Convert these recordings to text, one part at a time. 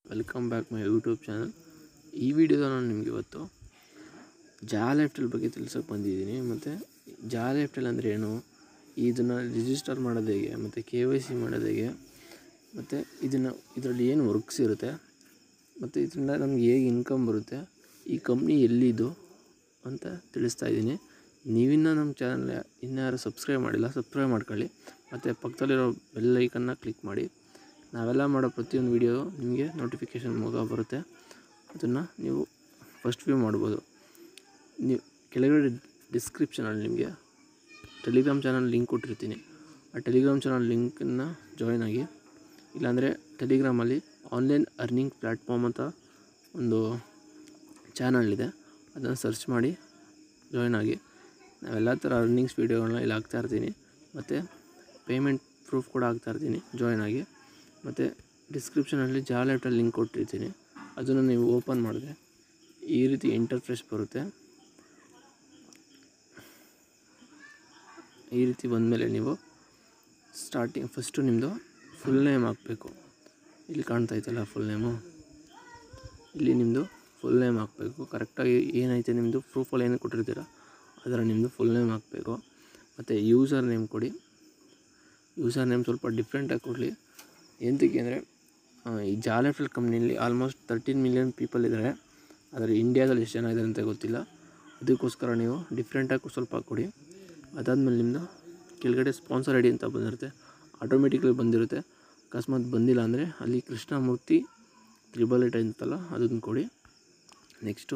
Welcome back my YouTube channel. ಈ ವಿಡಿಯೋದ ನಾನು ನಿಮಗೆ ಇವತ್ತು ಜಾಲ್ ಎಫ್ಟೆಲ್ ಬಗ್ಗೆ ತಿಳಿಸೋಕೆ ಬಂದಿದ್ದೀನಿ. ಮತ್ತು ಜಾಲ್ ಎಫ್ಟೆಲ್ ಅಂದರೆ ಏನು, ಇದನ್ನು ರಿಜಿಸ್ಟರ್ ಮಾಡೋದು ಹೇಗೆ, ಮತ್ತು KYC ಮಾಡೋದು ಹೇಗೆ, ಮತ್ತು ಇದರಲ್ಲಿ ಏನು ವರ್ಕ್ಸ್ ಇರುತ್ತೆ, ಮತ್ತು ಇದರಿಂದ ನಮ್ಗೆ ಹೇಗೆ ಇನ್ಕಮ್ ಬರುತ್ತೆ, ಈ ಕಂಪ್ನಿ ಎಲ್ಲಿದ್ದು ಅಂತ ತಿಳಿಸ್ತಾ ಇದ್ದೀನಿ. ನೀವಿನ್ನೂ ನಮ್ಮ ಚಾನಲ್ ಇನ್ಯಾರು ಸಬ್ಸ್ಕ್ರೈಬ್ ಮಾಡಿಲ್ಲ, ಸಬ್ಸ್ಕ್ರೈಬ್ ಮಾಡ್ಕೊಳ್ಳಿ. ಮತ್ತು ಪಕ್ಕದಲ್ಲಿರೋ ಬೆಲ್ ಐಕನ್ನ ಕ್ಲಿಕ್ ಮಾಡಿ. ನಾವೆಲ್ಲ ಮಾಡೋ ಪ್ರತಿಯೊಂದು ವಿಡಿಯೋ ನಿಮಗೆ ನೋಟಿಫಿಕೇಷನ್ ಮೂಲಕ ಬರುತ್ತೆ. ಅದನ್ನು ನೀವು ಫಸ್ಟ್ ವ್ಯೂ ಮಾಡ್ಬೋದು. ನೀವು ಕೆಳಗಡೆ ಡಿಸ್ಕ್ರಿಪ್ಷನಲ್ಲಿ ನಿಮಗೆ ಟೆಲಿಗ್ರಾಮ್ ಚಾನಲ್ ಲಿಂಕ್ ಕೊಟ್ಟಿರ್ತೀನಿ. ಆ ಟೆಲಿಗ್ರಾಮ್ ಚಾನಲ್ ಲಿಂಕನ್ನು ಜಾಯ್ನ್ ಆಗಿ, ಇಲ್ಲಾಂದರೆ ಟೆಲಿಗ್ರಾಮಲ್ಲಿ ಆನ್ಲೈನ್ ಅರ್ನಿಂಗ್ ಪ್ಲ್ಯಾಟ್ಫಾರ್ಮ್ ಅಂತ ಒಂದು ಚಾನಲ್ ಇದೆ, ಅದನ್ನು ಸರ್ಚ್ ಮಾಡಿ ಜಾಯ್ನ್ ಆಗಿ. ನಾವೆಲ್ಲ ಥರ ಅರ್ನಿಂಗ್ಸ್ ವೀಡಿಯೋಗಳನ್ನ ಇಲ್ಲಿ ಹಾಕ್ತಾಯಿರ್ತೀನಿ, ಮತ್ತು ಪೇಮೆಂಟ್ ಪ್ರೂಫ್ ಕೂಡ ಹಾಕ್ತಾಯಿರ್ತೀನಿ. ಜಾಯ್ನ್ ಆಗಿ. ಮತ್ತು ಡಿಸ್ಕ್ರಿಪ್ಷನಲ್ಲಿ ಜಾಲ್ ಎಫ್ಟೆಲ್ ಲಿಂಕ್ ಕೊಟ್ಟಿರ್ತೀನಿ, ಅದನ್ನು ನೀವು ಓಪನ್ ಮಾಡಿದ್ರೆ ಈ ರೀತಿ ಇಂಟರ್ಫೇಸ್ ಬರುತ್ತೆ. ಈ ರೀತಿ ಬಂದಮೇಲೆ ನೀವು ಫಸ್ಟು ನಿಮ್ಮದು ಫುಲ್ ನೇಮ್ ಹಾಕಬೇಕು. ಇಲ್ಲಿ ಕಾಣ್ತಾ ಇತ್ತಲ್ಲ ಫುಲ್ ನೇಮು, ಇಲ್ಲಿ ನಿಮ್ಮದು ಫುಲ್ ನೇಮ್ ಹಾಕಬೇಕು. ಕರೆಕ್ಟಾಗಿ ಏನೈತೆ ನಿಮ್ಮದು ಪ್ರೂಫಲ್ಲಿ ಏನು ಕೊಟ್ಟಿರ್ತೀರ ಅದರ ನಿಮ್ಮದು ಫುಲ್ ನೇಮ್ ಹಾಕಬೇಕು. ಮತ್ತು ಯೂಸರ್ ನೇಮ್ ಕೊಡಿ. ಯೂಸರ್ ನೇಮ್ ಸ್ವಲ್ಪ ಡಿಫ್ರೆಂಟಾಗಿ ಕೊಡಲಿ. ಎಂತಕ್ಕೆ ಅಂದರೆ ಈ ಜಾಲ್ ಎಫ್ಟೆಲ್ ಕಂಪ್ನಿಯಲ್ಲಿ ಆಲ್ಮೋಸ್ಟ್ 13 ಮಿಲಿಯನ್ ಪೀಪಲ್ ಇದ್ದಾರೆ. ಆದರೆ ಇಂಡಿಯಾದಲ್ಲಿ ಎಷ್ಟು ಜನ ಇದ್ದಾರೆ ಅಂತ ಗೊತ್ತಿಲ್ಲ. ಅದಕ್ಕೋಸ್ಕರ ನೀವು ಡಿಫ್ರೆಂಟಾಗಿ ಸ್ವಲ್ಪ ಕೊಡಿ. ಅದಾದಮೇಲೆ ನಿಮ್ಮದು ಕೆಳಗಡೆ ಸ್ಪಾನ್ಸರ್ ID ಅಂತ ಬಂದಿರುತ್ತೆ, ಆಟೋಮೆಟಿಕಲಿ ಬಂದಿರುತ್ತೆ. ಅಕಸ್ಮಾತ್ ಬಂದಿಲ್ಲ ಅಂದರೆ ಅಲ್ಲಿ ಕೃಷ್ಣಮೂರ್ತಿ 888 ಅಂತಲ್ಲ, ಅದನ್ನು ಕೊಡಿ. ನೆಕ್ಸ್ಟ್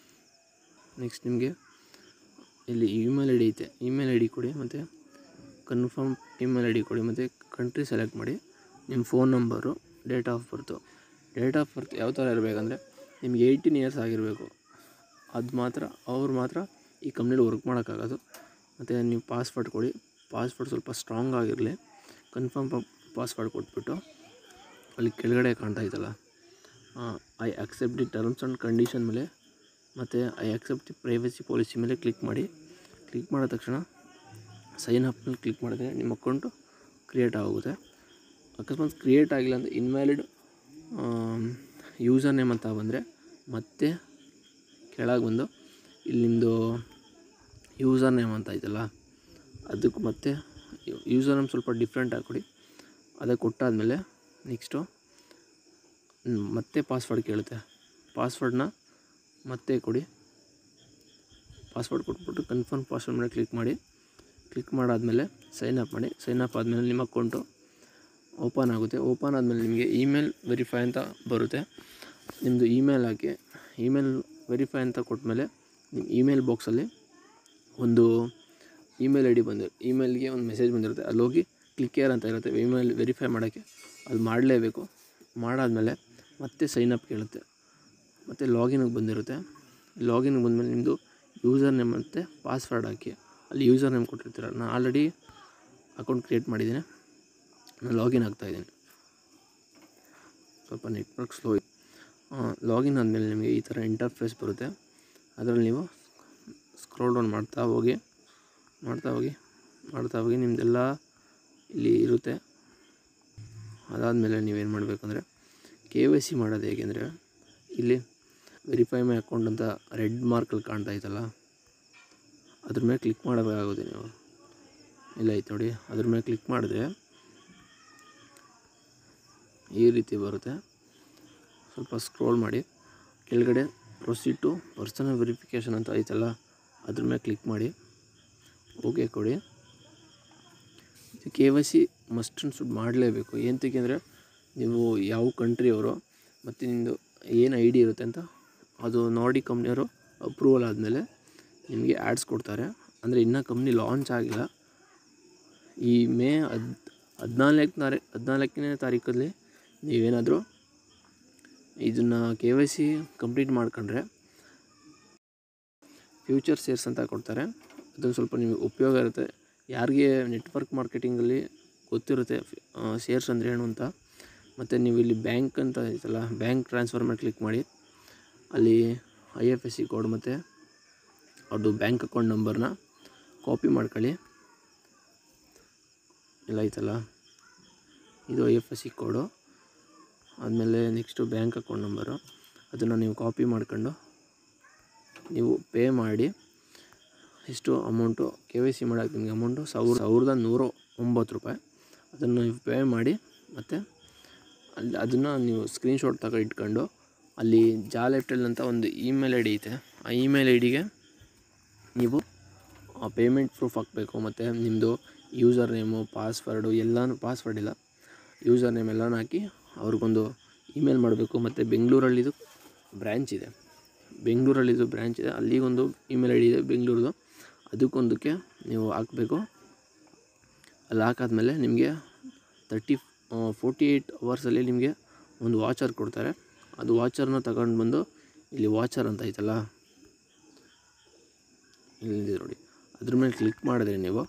ನಿಮಗೆ ಇಲ್ಲಿ ಇಮೇಲ್ ID ಐತೆ, ಇಮೇಲ್ ID ಕೊಡಿ. ಮತ್ತು ಕನ್ಫರ್ಮ್ ಇಮೇಲ್ ID ಕೊಡಿ. ಮತ್ತು ಕಂಟ್ರಿ ಸೆಲೆಕ್ಟ್ ಮಾಡಿ. ನಿಮ್ಮ phone number, date of birth ಯಾವ ಥರ ಇರಬೇಕಂದ್ರೆ ನಿಮ್ಗೆ 18 ಇಯರ್ಸ್ ಆಗಿರಬೇಕು. ಅವ್ರು ಮಾತ್ರ ಈ ಕಂಪ್ನಿಲಿ ವರ್ಕ್ ಮಾಡೋಕ್ಕಾಗೋದು. ಮತ್ತು ನೀವು ಪಾಸ್ವರ್ಡ್ ಕೊಡಿ. ಪಾಸ್ವರ್ಡ್ ಸ್ವಲ್ಪ ಸ್ಟ್ರಾಂಗ್ ಆಗಿರಲಿ. ಕನ್ಫರ್ಮ್ ಪಾಸ್ವರ್ಡ್ ಕೊಟ್ಬಿಟ್ಟು ಅಲ್ಲಿ ಕೆಳಗಡೆ ಕಾಣ್ತಾ ಇತ್ತಲ್ಲ, I accept the terms and condition ಮೇಲೆ, ಮತ್ತು I accept the privacy policy ಮೇಲೆ ಕ್ಲಿಕ್ ಮಾಡಿ. ಕ್ಲಿಕ್ ಮಾಡಿದ ತಕ್ಷಣ ಸೈನ್ ಅಪ್ ಮೇಲೆ ಕ್ಲಿಕ್ ಮಾಡಿದ್ರೆ ನಿಮ್ಮ ಅಕೌಂಟು ಕ್ರಿಯೇಟ್ ಆಗುತ್ತೆ. ಅಕಸ್ಮಾತ್ ಕ್ರಿಯೇಟ್ ಆಗಿಲ್ಲ ಅಂದರೆ ಇನ್ವ್ಯಾಲಿಡ್ ಯೂಸರ್ ನೇಮ್ ಅಂತ ಬಂದರೆ ಮತ್ತೆ ಕೆಳಗೆ ಬಂದು ಇಲ್ಲಿ ನಿಮ್ಮದು ಯೂಸರ್ ನೇಮ್ ಅಂತ ಐತಲ್ಲ, ಅದಕ್ಕೆ ಮತ್ತೆ ಯೂಸರ್ ನೇಮ್ ಸ್ವಲ್ಪ ಡಿಫ್ರೆಂಟಾಗಿ ಕೊಡಿ. ಅದಕ್ಕೆ ಕೊಟ್ಟಾದಮೇಲೆ ನೆಕ್ಸ್ಟು ಮತ್ತೆ ಪಾಸ್ವರ್ಡ್ ಕೇಳುತ್ತೆ. ಪಾಸ್ವರ್ಡನ್ನ ಮತ್ತೆ ಕೊಡಿ. ಪಾಸ್ವರ್ಡ್ ಕೊಟ್ಬಿಟ್ಟು ಕನ್ಫರ್ಮ್ ಪಾಸ್ವರ್ಡ್ ಮೇಲೆ ಕ್ಲಿಕ್ ಮಾಡಿ. ಕ್ಲಿಕ್ ಮಾಡಾದಮೇಲೆ ಸೈನ್ ಅಪ್ ಮಾಡಿ. ಸೈನ್ ಅಪ್ ಆದಮೇಲೆ ನಿಮ್ಮ ಅಕೌಂಟು ಓಪನ್ ಆಗುತ್ತೆ. ಓಪನ್ ಆದಮೇಲೆ ನಿಮಗೆ ಇಮೇಲ್ ವೆರಿಫೈ ಅಂತ ಬರುತ್ತೆ. ನಿಮ್ಮದು ಇಮೇಲ್ ಹಾಕಿ, ಇಮೇಲ್ ವೆರಿಫೈ ಅಂತ ಕೊಟ್ಟಮೇಲೆ ನಿಮ್ಮ ಇಮೇಲ್ ಬಾಕ್ಸಲ್ಲಿ ಒಂದು ಇಮೇಲ್ ID ಇಮೇಲ್ಗೆ ಒಂದು ಮೆಸೇಜ್ ಬಂದಿರುತ್ತೆ. ಅಲ್ಲಿ ಹೋಗಿ ಕ್ಲಿಕ್ ಏರ್ ಅಂತ ಇರುತ್ತೆ ಇಮೇಲ್ ವೆರಿಫೈ ಮಾಡೋಕ್ಕೆ, ಅದು ಮಾಡಲೇಬೇಕು. ಮಾಡಾದಮೇಲೆ ಮತ್ತೆ ಸೈನ್ ಅಪ್ ಕೇಳುತ್ತೆ. ಮತ್ತು ಲಾಗಿನ್ಗೆ ಬಂದಿರುತ್ತೆ. ಲಾಗಿನ್ಗೆ ಬಂದಮೇಲೆ ನಿಮ್ಮದು ಯೂಸರ್ ನೇಮ್ ಮತ್ತು ಪಾಸ್ವರ್ಡ್ ಹಾಕಿ. ಅಲ್ಲಿ ಯೂಸರ್ ನೇಮ್ ಕೊಟ್ಟಿರ್ತೀರ. ನಾನು ಆಲ್ರೆಡಿ ಅಕೌಂಟ್ ಕ್ರಿಯೇಟ್ ಮಾಡಿದ್ದೀನಿ, ನಾನು ಲಾಗಿನ್ ಆಗ್ತಾಯಿದ್ದೀನಿ. ಸ್ವಲ್ಪ ನೆಟ್ವರ್ಕ್ ಸ್ಲೋ ಇದೆ. ಲಾಗಿನ್ ಆದಮೇಲೆ ನಿಮಗೆ ಈ ಥರ ಇಂಟರ್ಫೇಸ್ ಬರುತ್ತೆ. ಅದರಲ್ಲಿ ನೀವು ಸ್ಕ್ರೋಲ್ ಡೌನ್ ಮಾಡ್ತಾ ಹೋಗಿ ನಿಮ್ಮದೆಲ್ಲ ಇಲ್ಲಿ ಇರುತ್ತೆ. ಅದಾದಮೇಲೆ ನೀವೇನು ಮಾಡಬೇಕಂದ್ರೆ KYC ಮಾಡೋದು ಹೇಗೆ ಅಂದರೆ, ಇಲ್ಲಿ ವೆರಿಫೈ ಮೈ ಅಕೌಂಟ್ ಅಂತ ರೆಡ್ ಮಾರ್ಕಲ್ಲಿ ಕಾಣ್ತಾ ಇತ್ತಲ್ಲ, ಅದ್ರ ಮೇಲೆ ಕ್ಲಿಕ್ ಮಾಡಬೇಕಾಗುತ್ತೆ. ನೀವು ಇಲ್ಲ ಐತೆ ನೋಡಿ, ಅದ್ರ ಮೇಲೆ ಕ್ಲಿಕ್ ಮಾಡಿದ್ರೆ ಈ ರೀತಿ ಬರುತ್ತೆ. ಸ್ವಲ್ಪ ಸ್ಕ್ರೋಲ್ ಮಾಡಿ ಕೆಳಗಡೆ ಪ್ರೊಸೀಡ್ ಟು ಪರ್ಸನಲ್ ವೆರಿಫಿಕೇಷನ್ ಅಂತ ಐತಲ್ಲ, ಅದ್ರ ಮೇಲೆ ಕ್ಲಿಕ್ ಮಾಡಿ. ಓಕೆ ಕೊಡಿ. KYC ಮಸ್ಟ್ ಆ್ಯಂಡ್ ಶುಡ್ ಮಾಡಲೇಬೇಕು. ಏನಕ್ಕೆ ಅಂದರೆ ನೀವು ಯಾವ ಕಂಟ್ರಿಯವರು ಮತ್ತು ನಿಮ್ಮದು ಏನು ID ಇರುತ್ತೆ ಅಂತ ಅದು ನೋಡಿ ಕಂಪ್ನಿಯವರು ಅಪ್ರೂವಲ್ ಆದಮೇಲೆ ನಿಮಗೆ ಆ್ಯಡ್ಸ್ ಕೊಡ್ತಾರೆ. ಅಂದರೆ ಇನ್ನೂ ಕಂಪ್ನಿ ಲಾಂಚ್ ಆಗಿಲ್ಲ. ಈ ಮೇ 14ನೇ ತಾರೀಕಲ್ಲಿ ನೀವೇನಾದರೂ ಇದನ್ನು KYC ಕಂಪ್ಲೀಟ್ ಮಾಡ್ಕೊಂಡ್ರೆ ಫ್ಯೂಚರ್ ಶೇರ್ಸ್ ಅಂತ ಕೊಡ್ತಾರೆ. ಅದೊಂದು ಸ್ವಲ್ಪ ನಿಮಗೆ ಉಪಯೋಗ ಇರುತ್ತೆ. ಯಾರಿಗೆ ನೆಟ್ವರ್ಕ್ ಮಾರ್ಕೆಟಿಂಗಲ್ಲಿ ಗೊತ್ತಿರುತ್ತೆ ಶೇರ್ಸ್ ಅಂದರೆ ಏನು ಅಂತ. ಮತ್ತು ನೀವು ಇಲ್ಲಿ ಬ್ಯಾಂಕ್ ಅಂತ ಐತಲ್ಲ, ಬ್ಯಾಂಕ್ ಟ್ರಾನ್ಸ್ಫರ್ ಮೇಲೆ ಕ್ಲಿಕ್ ಮಾಡಿ. ಅಲ್ಲಿ IFSC ಕೋಡ್ ಮತ್ತು ಅವ್ರದ್ದು ಬ್ಯಾಂಕ್ ಅಕೌಂಟ್ ನಂಬರ್ನ ಕಾಪಿ ಮಾಡ್ಕೊಳ್ಳಿ. ಎಲ್ಲ ಐತಲ್ಲ, ಇದು IFSC ಕೋಡು. ಆದಮೇಲೆ ನೆಕ್ಸ್ಟು ಬ್ಯಾಂಕ್ ಅಕೌಂಟ್ ನಂಬರು, ಅದನ್ನು ನೀವು ಕಾಪಿ ಮಾಡ್ಕೊಂಡು ನೀವು ಪೇ ಮಾಡಿ. ಎಷ್ಟು ಅಮೌಂಟು KYC ಮಾಡೋಕ್ಕೆ ನಿಮಗೆ ಅಮೌಂಟು 1109 ರೂಪಾಯಿ. ಅದನ್ನು ನೀವು ಪೇ ಮಾಡಿ ಮತ್ತು ಅದನ್ನು ನೀವು ಸ್ಕ್ರೀನ್ಶಾಟ್ ತಗೊಂಡು ಇಟ್ಕೊಂಡು ಅಲ್ಲಿ ಜಾಲೆಪ್ಟೆಲ್ ಅಂತ ಒಂದು ಇಮೇಲ್ ID ಐತೆ, ಆ ಇಮೇಲ್ IDಗೆ ನೀವು ಪೇಮೆಂಟ್ ಪ್ರೂಫ್ ಹಾಕಬೇಕು. ಮತ್ತು ನಿಮ್ಮದು ಯೂಸರ್ ನೇಮು, ಪಾಸ್ವರ್ಡು ಎಲ್ಲನೂ, ಪಾಸ್ವರ್ಡ್ ಇಲ್ಲ, ಯೂಸರ್ ನೇಮ್ ಎಲ್ಲನೂ ಹಾಕಿ ಅವ್ರಿಗೊಂದು ಇಮೇಲ್ ಮಾಡಬೇಕು. ಮತ್ತು ಬೆಂಗಳೂರಲ್ಲಿದು ಬ್ರ್ಯಾಂಚ್ ಇದೆ, ಅಲ್ಲಿಗೊಂದು ಇಮೇಲ್ ID ಇದೆ ಬೆಂಗಳೂರದು, ಅದಕ್ಕೊಂದಕ್ಕೆ ನೀವು ಹಾಕಬೇಕು. ಅಲ್ಲಿ ಹಾಕಾದ್ಮೇಲೆ ನಿಮಗೆ 48 ಅವರ್ಸಲ್ಲಿ ನಿಮಗೆ ಒಂದು ವಾಚರ್ ಕೊಡ್ತಾರೆ. ಅದು ವಾಚರ್ನ ತಗೊಂಡು ಬಂದು ಇಲ್ಲಿ ವಾಚರ್ ಅಂತ ಐತಲ್ಲ, ಇಲ್ಲಿದೆ ನೋಡಿ, ಅದ್ರ ಮೇಲೆ ಕ್ಲಿಕ್ ಮಾಡಿದ್ರೆ ನೀವು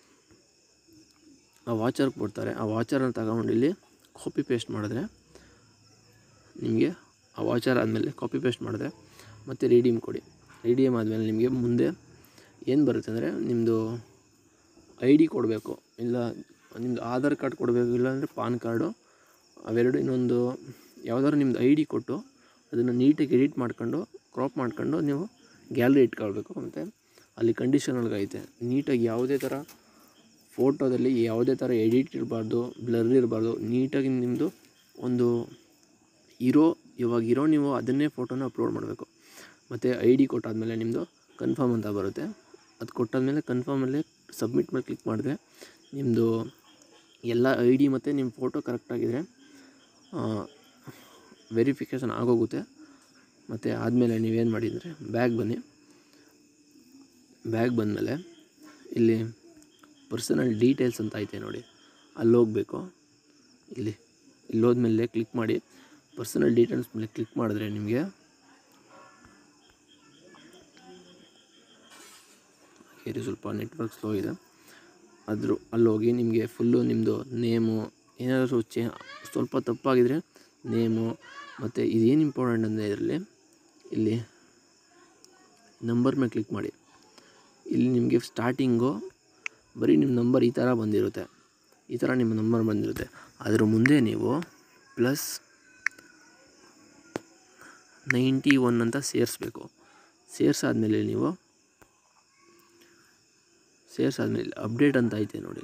ಆ ವಾಚರ್ ಕೊಡ್ತಾರೆ. ಆ ವಾಚರನ್ನು ತಗೊಂಡು ಇಲ್ಲಿ ಕಾಪಿ ಪೇಸ್ಟ್ ಮಾಡಿದ್ರೆ ನಿಮಗೆ ಆ ವಾಚರ್ ಆದಮೇಲೆ ಕಾಪಿ ಪೇಸ್ಟ್ ಮಾಡಿದ್ರೆ ಮತ್ತು ರಿಡೀಮ್ ಕೊಡಿ. ರಿಡೀಮ್ ಆದಮೇಲೆ ನಿಮಗೆ ಮುಂದೆ ಏನು ಬರುತ್ತೆ ಅಂದರೆ ನಿಮ್ಮದು ID ಕೊಡಬೇಕು, ಇಲ್ಲ ನಿಮ್ಮದು ಆಧಾರ್ ಕಾರ್ಡ್ ಕೊಡಬೇಕು, ಇಲ್ಲಾಂದರೆ ಪಾನ್ ಕಾರ್ಡು, ಅವೆರಡು. ಇನ್ನೊಂದು ಯಾವುದಾದ್ರು ನಿಮ್ಮದು ID ಕೊಟ್ಟು ಅದನ್ನು ನೀಟಾಗಿ ಎಡಿಟ್ ಮಾಡ್ಕೊಂಡು ಕ್ರಾಪ್ ಮಾಡ್ಕೊಂಡು ನೀವು ಗ್ಯಾಲರಿ ಇಟ್ಕೊಳ್ಬೇಕು. ಮತ್ತು ಅಲ್ಲಿ ಕಂಡೀಷನ್ ಒಳಗೈತೆ, ನೀಟಾಗಿ ಯಾವುದೇ ಥರ ಫೋಟೋದಲ್ಲಿ ಯಾವುದೇ ಥರ ಎಡಿಟ್ ಇರಬಾರ್ದು, ಬ್ಲರ್ ಇರಬಾರ್ದು, ನೀಟಾಗಿ ನಿಮ್ಮದು ಒಂದು ಇವಾಗಿರೋ ನೀವು ಅದನ್ನೇ ಫೋಟೋನ ಅಪ್ಲೋಡ್ ಮಾಡಬೇಕು. ಮತ್ತು ID ಕೊಟ್ಟಾದಮೇಲೆ ನಿಮ್ಮದು ಕನ್ಫರ್ಮ್ ಅಂತ ಬರುತ್ತೆ. ಅದು ಕೊಟ್ಟಾದಮೇಲೆ ಕನ್ಫರ್ಮಲ್ಲಿ ಸಬ್ಮಿಟ್ ಮೇಲೆ ಕ್ಲಿಕ್ ಮಾಡಿದ್ರೆ ನಿಮ್ಮದು ಎಲ್ಲ ID ಮತ್ತು ನಿಮ್ಮ ಫೋಟೋ ಕರೆಕ್ಟಾಗಿದ್ದರೆ ವೆರಿಫಿಕೇಷನ್ ಆಗೋಗುತ್ತೆ. ಮತ್ತು ಆದಮೇಲೆ ನೀವೇನು ಮಾಡಿದರೆ ಬ್ಯಾಗ್ ಬಂದಮೇಲೆ ಇಲ್ಲಿ ಪರ್ಸನಲ್ ಡೀಟೇಲ್ಸ್ ಅಂತ ಐತೆ ನೋಡಿ, ಅಲ್ಲಿ ಹೋಗಬೇಕು. ಇಲ್ಲಿ ಹೋದ್ಮೇಲೆ ಕ್ಲಿಕ್ ಮಾಡಿ ಪರ್ಸನಲ್ ಡೀಟೇಲ್ಸ್ ಮೇಲೆ ಕ್ಲಿಕ್ ಮಾಡಿದ್ರೆ ನಿಮಗೆ ಸ್ವಲ್ಪ ನೆಟ್ವರ್ಕ್ ಸ್ಲೋ ಇದೆ, ಅಲ್ಲಿ ಹೋಗಿ ನಿಮಗೆ ಫುಲ್ಲು ನಿಮ್ಮದು ನೇಮು ಏನಾದರೂ ಸ್ವಲ್ಪ ತಪ್ಪಾಗಿದ್ದರೆ ನೇಮು. ಮತ್ತು ಇದೇನು ಇಂಪಾರ್ಟೆಂಟ್ ಅಂದರೆ ಇದರಲ್ಲಿ ಇಲ್ಲಿ ನಂಬರ್ ಮೇಲೆ ಕ್ಲಿಕ್ ಮಾಡಿ. ಇಲ್ಲಿ ನಿಮಗೆ ಸ್ಟಾರ್ಟಿಂಗು ಬರೀ ನಿಮ್ಮ ನಂಬರ್ ಈ ಥರ ಬಂದಿರುತ್ತೆ, ನಿಮ್ಮ ನಂಬರ್ ಬಂದಿರುತ್ತೆ. ಅದ್ರ ಮುಂದೆ ನೀವು +91 ಅಂತ ಸೇರಿಸ್ಬೇಕು. ಸೇರಿಸಾದ್ಮೇಲೆ ಅಪ್ಡೇಟ್ ಅಂತ ಐತೆ ನೋಡಿ,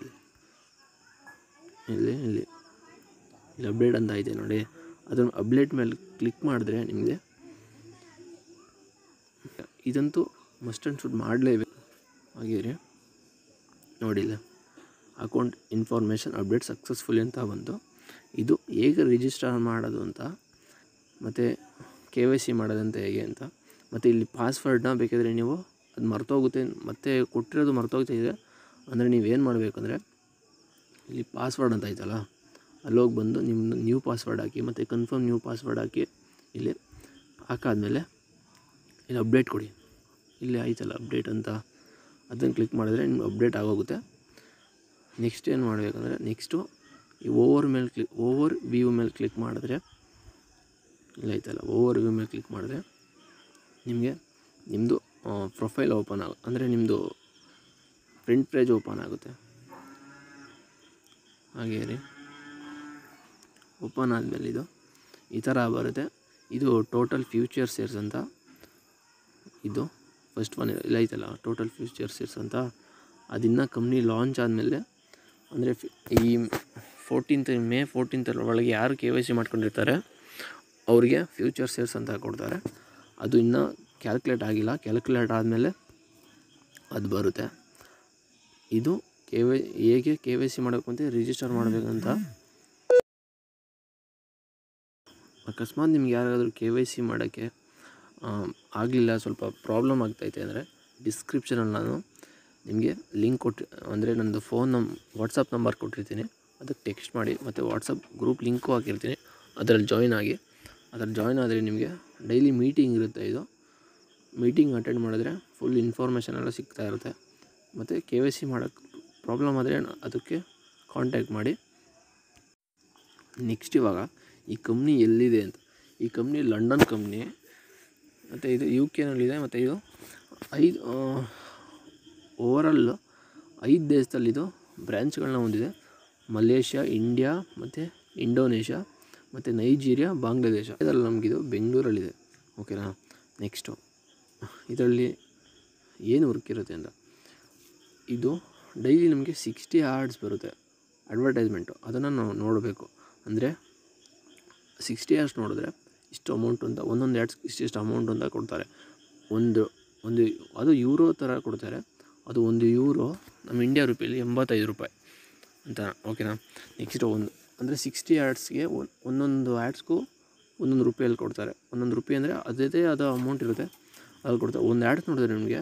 ಇಲ್ಲಿ ಅಪ್ಡೇಟ್ ಅಂತ ಐತೆ ನೋಡಿ, ಅದನ್ನು ಅಪ್ಡೇಟ್ ಮೇಲೆ ಕ್ಲಿಕ್ ಮಾಡಿದ್ರೆ ನಿಮಗೆ ಇದಂತೂ ಮಸ್ಟ್ ಆ್ಯಂಡ್ ಶುಡ್ ಮಾಡಲೇಬೇಕು. ಹಾಗೆ ನೋಡಿಲ್ಲ, ಅಕೌಂಟ್ ಇನ್ಫಾರ್ಮೇಷನ್ ಅಪ್ಡೇಟ್ ಸಕ್ಸಸ್ಫುಲಿ ಅಂತ ಬಂತು. ಇದು ಹೇಗೆ ರಿಜಿಸ್ಟರ್ ಮಾಡೋದು ಅಂತ, ಮತ್ತು KYC ಮಾಡೋದಂತ ಹೇಗೆ ಅಂತ, ಮತ್ತು ಇಲ್ಲಿ ಪಾಸ್ವರ್ಡ್ನ ಬೇಕಾದರೆ ನೀವು ಅದು ಮರ್ತೋಗುತ್ತೆ, ಮತ್ತು ಕೊಟ್ಟಿರೋದು ಮರ್ತೋಗ್ತಾಯಿದೆ ಅಂದರೆ ನೀವೇನು ಮಾಡಬೇಕಂದ್ರೆ ಇಲ್ಲಿ ಪಾಸ್ವರ್ಡ್ ಅಂತ ಐತಲ್ಲ, ಅಲ್ಲೋಗಿ ಬಂದು ನಿಮ್ಮ ನ್ಯೂ ಪಾಸ್ವರ್ಡ್ ಹಾಕಿ ಮತ್ತು ಕನ್ಫರ್ಮ್ ನ್ಯೂ ಪಾಸ್ವರ್ಡ್ ಹಾಕಿ ಇಲ್ಲಿ ಹಾಕಾದ್ಮೇಲೆ ಇಲ್ಲಿ ಅಪ್ಡೇಟ್ ಕೊಡಿ. ಇಲ್ಲಿ ಆಯ್ತಲ್ಲ ಅಪ್ಡೇಟ್ ಅಂತ, ಅದನ್ನು ಕ್ಲಿಕ್ ಮಾಡಿದ್ರೆ ನಿಮ್ಗೆ ಅಪ್ಡೇಟ್ ಆಗೋಗುತ್ತೆ. ನೆಕ್ಸ್ಟ್ ಏನು ಮಾಡಬೇಕಂದ್ರೆ ಈ ಓವರ್ ವ್ಯೂ ಮೇಲೆ ಕ್ಲಿಕ್ ಮಾಡಿದ್ರೆ ಇಲ್ಲ ಐತಲ್ಲ, ಓವರ್ ವ್ಯೂ ಮೇಲೆ ಕ್ಲಿಕ್ ಮಾಡಿದ್ರೆ ನಿಮಗೆ ನಿಮ್ಮದು ಪ್ರೊಫೈಲ್ ಓಪನ್ ಅಂದರೆ ನಿಮ್ಮದು ಫ್ರಂಟ್ ಪೇಜ್ ಓಪನ್ ಆಗುತ್ತೆ. ಹಾಗೇ ರೀ, ಓಪನ್ ಆದಮೇಲೆ ಇದು ಈ ಥರ ಬರುತ್ತೆ. ಇದು ಟೋಟಲ್ ಫ್ಯೂಚರ್ ಶೇರ್ಸ್ ಅಂತ, ಇದು ಫಸ್ಟ್ ಒನ್ ಇಲ್ಲ ಐತಲ್ಲ ಟೋಟಲ್ ಫ್ಯೂಚರ್ ಶೇರ್ಸ್ ಅಂತ. ಅದನ್ನು ಕಂಪ್ನಿ ಲಾಂಚ್ ಆದಮೇಲೆ ಅಂದರೆ ಈ ಮೇ 14 ಒಳಗೆ ಯಾರು KYC ಮಾಡ್ಕೊಂಡಿರ್ತಾರೆ ಅವ್ರಿಗೆ ಫ್ಯೂಚರ್ ಶೇರ್ಸ್ ಅಂತ ಕೊಡ್ತಾರೆ. ಅದು ಇನ್ನೂ ಕ್ಯಾಲ್ಕುಲೇಟ್ ಆಗಿಲ್ಲ, ಕ್ಯಾಲ್ಕುಲೇಟ್ ಆದಮೇಲೆ ಅದು ಬರುತ್ತೆ. ಇದು ಹೇಗೆ KYC ಮಾಡಬೇಕು ಅಂತ ರಿಜಿಸ್ಟರ್ ಮಾಡಬೇಕಂತ. ಅಕಸ್ಮಾತ್ ನಿಮ್ಗೆ ಯಾರಾದರೂ KYC ಮಾಡೋಕ್ಕೆ ಆಗಲಿಲ್ಲ, ಸ್ವಲ್ಪ ಪ್ರಾಬ್ಲಮ್ ಆಗ್ತಾಯಿದೆ ಅಂದರೆ ಡಿಸ್ಕ್ರಿಪ್ಷನಲ್ಲಿ ನಾನು ನಿಮಗೆ ಲಿಂಕ್ ಅಂದರೆ ನನ್ನದು ವಾಟ್ಸಪ್ ನಂಬರ್ ಕೊಟ್ಟಿರ್ತೀನಿ, ಅದಕ್ಕೆ ಟೆಕ್ಸ್ಟ್ ಮಾಡಿ. ಮತ್ತು ವಾಟ್ಸಪ್ ಗ್ರೂಪ್ ಲಿಂಕು ಹಾಕಿರ್ತೀನಿ, ಅದರಲ್ಲಿ ಜಾಯ್ನ್ ಆಗಿ. ಜಾಯ್ನ್ ಆದರೆ ನಿಮಗೆ ಡೈಲಿ ಮೀಟಿಂಗ್ ಇರುತ್ತೆ. ಇದು ಮೀಟಿಂಗ್ ಅಟೆಂಡ್ ಮಾಡಿದ್ರೆ ಫುಲ್ ಇನ್ಫಾರ್ಮೇಷನ್ ಎಲ್ಲ ಸಿಗ್ತಾ ಇರುತ್ತೆ. ಮತ್ತು KYC ಮಾಡೋಕ್ಕೆ ಪ್ರಾಬ್ಲಮ್ ಆದರೆ ಅದಕ್ಕೆ ಕಾಂಟ್ಯಾಕ್ಟ್ ಮಾಡಿ. ನೆಕ್ಸ್ಟ್ ಇವಾಗ ಈ ಕಂಪ್ನಿ ಎಲ್ಲಿದೆ ಅಂತ, ಈ ಕಂಪ್ನಿ ಲಂಡನ್ ಕಂಪ್ನಿ, ಮತ್ತು ಇದು UK ನಲ್ಲಿದೆ. ಮತ್ತು ಇದು 5 ದೇಶದಲ್ಲಿದು ಬ್ರ್ಯಾಂಚ್ಗಳನ್ನ ಹೊಂದಿದೆ. ಮಲೇಷ್ಯಾ, ಇಂಡಿಯಾ ಮತ್ತು ಇಂಡೋನೇಷ್ಯಾ ಮತ್ತು ನೈಜೀರಿಯಾ, ಬಾಂಗ್ಲಾದೇಶ ಇದರಲ್ಲಿ ನಮಗಿದು ಬೆಂಗಳೂರಲ್ಲಿದೆ. ಓಕೆನಾ. ನೆಕ್ಸ್ಟು ಇದರಲ್ಲಿ ಏನು ವರ್ಕ್ ಇರುತ್ತೆ ಅಂತ, ಇದು ಡೈಲಿ ನಮಗೆ 60 ಆಡ್ಸ್ ಬರುತ್ತೆ ಅಡ್ವರ್ಟೈಸ್ಮೆಂಟು. ಅದನ್ನು ನಾವು ನೋಡಬೇಕು. ಅಂದರೆ 60 ಆಡ್ಸ್ ನೋಡಿದ್ರೆ ಇಷ್ಟು ಅಮೌಂಟ್ ಅಂತ, ಒಂದೊಂದು ಆ್ಯಡ್ಸ್ ಇಷ್ಟಿಷ್ಟು ಅಮೌಂಟ್ ಅಂತ ಕೊಡ್ತಾರೆ. ಒಂದು ಅದು ಯೂರೋ ಥರ ಕೊಡ್ತಾರೆ. ಅದು 1 ಯೂರೋ ನಮ್ಮ ಇಂಡಿಯಾ ರೂಪಿಯಲ್ಲಿ 85 ರೂಪಾಯಿ ಅಂತ. ಓಕೆನಾ. ನೆಕ್ಸ್ಟ್ ಅಂದರೆ 60 ಆ್ಯಡ್ಸ್ಗೆ ಒಂದೊಂದು ಆ್ಯಡ್ಸ್ಗೂ 1 ರೂಪಾಯಲ್ಲಿ ಕೊಡ್ತಾರೆ. 1 ರೂಪಾಯಿ ಅಂದರೆ ಅದೇ ಅದು ಅಮೌಂಟ್ ಇರುತ್ತೆ, ಅಲ್ಲಿ ಕೊಡ್ತಾರೆ. ಒಂದು ಆ್ಯಡ್ಸ್ ನೋಡಿದ್ರೆ ನಿಮಗೆ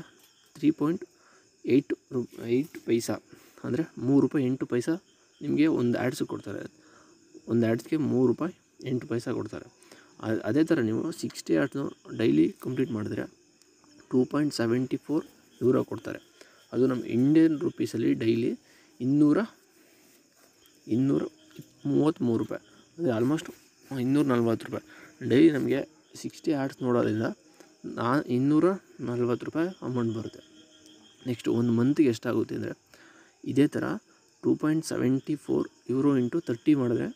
3.8 ಪೈಸಾ ಅಂದರೆ 3 ರೂಪಾಯಿ 8 ಪೈಸಾ ನಿಮಗೆ ಒಂದು ಆ್ಯಡ್ಸಿಗೆ ಕೊಡ್ತಾರೆ. ಒಂದು ಆ್ಯಡ್ಸ್ಗೆ 3 ರೂಪಾಯಿ 8 ಪೈಸಾ ಕೊಡ್ತಾರೆ. ಅದೇ ಥರ ನೀವು 60 ಆ್ಯಡ್ಸ್ನು ಡೈಲಿ ಕಂಪ್ಲೀಟ್ ಮಾಡಿದ್ರೆ 2.74 ಯೂರೋ ಕೊಡ್ತಾರೆ. ಅದು ನಮ್ಮ ಇಂಡಿಯನ್ ರೂಪೀಸಲ್ಲಿ ಡೈಲಿ 233 ರೂಪಾಯಿ, ಅಂದರೆ ಆಲ್ಮೋಸ್ಟ್ 240 ರೂಪಾಯಿ. ಡೈಲಿ ನಮಗೆ 60 ಆ್ಯಡ್ಸ್ ನೋಡೋದ್ರಿಂದ 240 ರೂಪಾಯಿ ಅಮೌಂಟ್ ಬರುತ್ತೆ. ನೆಕ್ಸ್ಟ್ ಒಂದು ಮಂತಿಗೆ ಎಷ್ಟಾಗುತ್ತೆ ಅಂದರೆ ಇದೇ ಥರ 2.74 ಯೂರೋ ಇಂಟು 30 ಮಾಡಿದ್ರೆ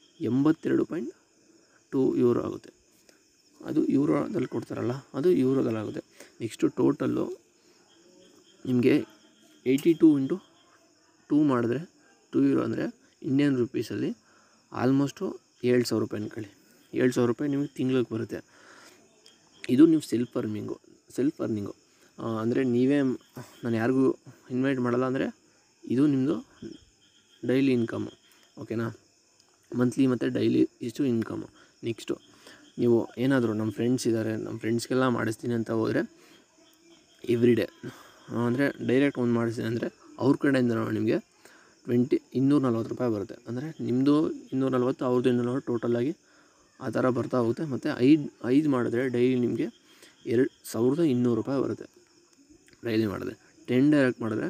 82.2 ಯೂರೋ ಆಗುತ್ತೆ. ಅದು ಯೂರೋದಲ್ಲಿ ಕೊಡ್ತಾರಲ್ಲ, ಅದು ಯೂರೋದಲ್ಲಾಗುತ್ತೆ. ನೆಕ್ಸ್ಟು ಟೋಟಲ್ಲು ನಿಮಗೆ 82 ಇಂಟು 2 ಮಾಡಿದ್ರೆ 2 ಯೂರೋ ಅಂದರೆ ಇಂಡಿಯನ್ ರೂಪೀಸಲ್ಲಿ ಆಲ್ಮೋಸ್ಟು 7,000 ರೂಪಾಯಿ ಅನ್ಕೊಳ್ಳಿ. 7,000 ರೂಪಾಯಿ ನಿಮಗೆ ತಿಂಗಳಿಗೆ ಬರುತ್ತೆ. ಇದು ನೀವು ಸೆಲ್ಫ್ ಅರ್ನಿಂಗು ಅಂದರೆ ನೀವೇ, ನಾನು ಯಾರಿಗೂ ಇನ್ವೈಟ್ ಮಾಡಲ್ಲ. ಅಂದರೆ ಇದು ನಿಮ್ಮದು ಡೈಲಿ ಇನ್ಕಮ್ಮು. ಓಕೆನಾ. ಮಂತ್ಲಿ ಮತ್ತು ಡೈಲಿ ಇಷ್ಟು ಇನ್ಕಮ್ಮು. ನೆಕ್ಸ್ಟು ನೀವು ಏನಾದರೂ ನಮ್ಮ ಫ್ರೆಂಡ್ಸ್ ಇದ್ದಾರೆ, ನಮ್ಮ ಫ್ರೆಂಡ್ಸ್ಗೆಲ್ಲ ಮಾಡಿಸ್ತೀನಿ ಅಂತ ಹೋದರೆ ಎವ್ರಿ ಡೇ ಅಂದರೆ ಡೈರೆಕ್ಟ್ ಒಂದು ಮಾಡಿಸ್ತೀನಿ ಅಂದರೆ ಅವ್ರ ಕಡೆಯಿಂದ ನಿಮಗೆ 240 ರೂಪಾಯಿ ಬರುತ್ತೆ. ಅಂದರೆ ನಿಮ್ಮದು 240, ಅವ್ರದ್ದು 240, ಟೋಟಲಾಗಿ ಆ ಥರ ಬರ್ತಾ ಹೋಗುತ್ತೆ. ಮತ್ತು 5 ಮಾಡಿದ್ರೆ ಡೈಲಿ ನಿಮಗೆ 2,200 ರೂಪಾಯಿ ಬರುತ್ತೆ ಡೈಲಿ ಮಾಡಿದ್ರೆ. 10 ಡೈರೆಕ್ಟ್ ಮಾಡಿದ್ರೆ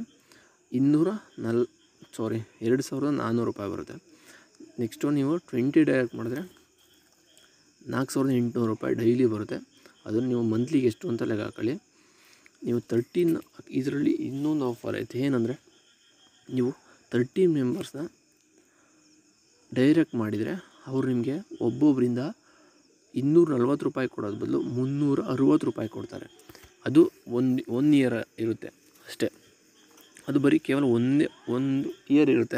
2,400 ರೂಪಾಯಿ ಬರುತ್ತೆ. ನೆಕ್ಸ್ಟು ನೀವು 20 ಡೈರೆಕ್ಟ್ ಮಾಡಿದ್ರೆ 4,800 ರೂಪಾಯಿ ಡೈಲಿ ಬರುತ್ತೆ. ಅದನ್ನು ನೀವು ಮಂತ್ಲಿಗೆ ಎಷ್ಟು ಅಂತ ಲೆಕ್ಕ ಹಾಕೊಳ್ಳಿ. ನೀವು 13 ಇದರಲ್ಲಿ ಇನ್ನೊಂದು ಆಫರ್ ಐತೆ. ಏನಂದರೆ ನೀವು 13 ಮೆಂಬರ್ಸ್ನ ಡೈರೆಕ್ಟ್ ಮಾಡಿದರೆ ಅವ್ರು ನಿಮಗೆ ಒಬ್ಬೊಬ್ಬರಿಂದ 240 ರೂಪಾಯಿ ಕೊಡೋದು ಬದಲು 360 ರೂಪಾಯಿ ಕೊಡ್ತಾರೆ. ಅದು ಒಂದು ಇಯರ್ ಇರುತ್ತೆ ಅಷ್ಟೇ. ಅದು ಬರೀ ಕೇವಲ ಒಂದು ಇಯರ್ ಇರುತ್ತೆ.